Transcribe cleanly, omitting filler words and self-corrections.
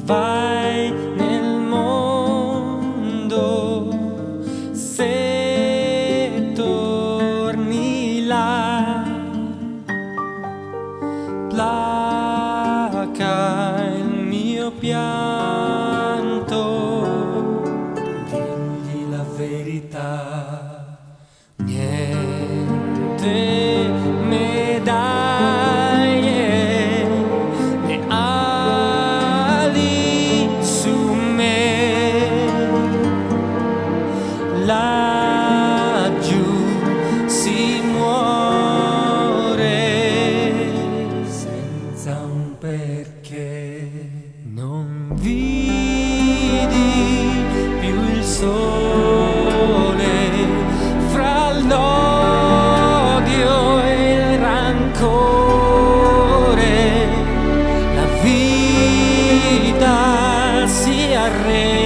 vai nel mondo, se torni là, placa il mio pianto, digli la verità, niente medaglie né ali su me, laggiù si muore senza un perché. Non vidi più il sole fra l'odio e il rancore, la vita si arrende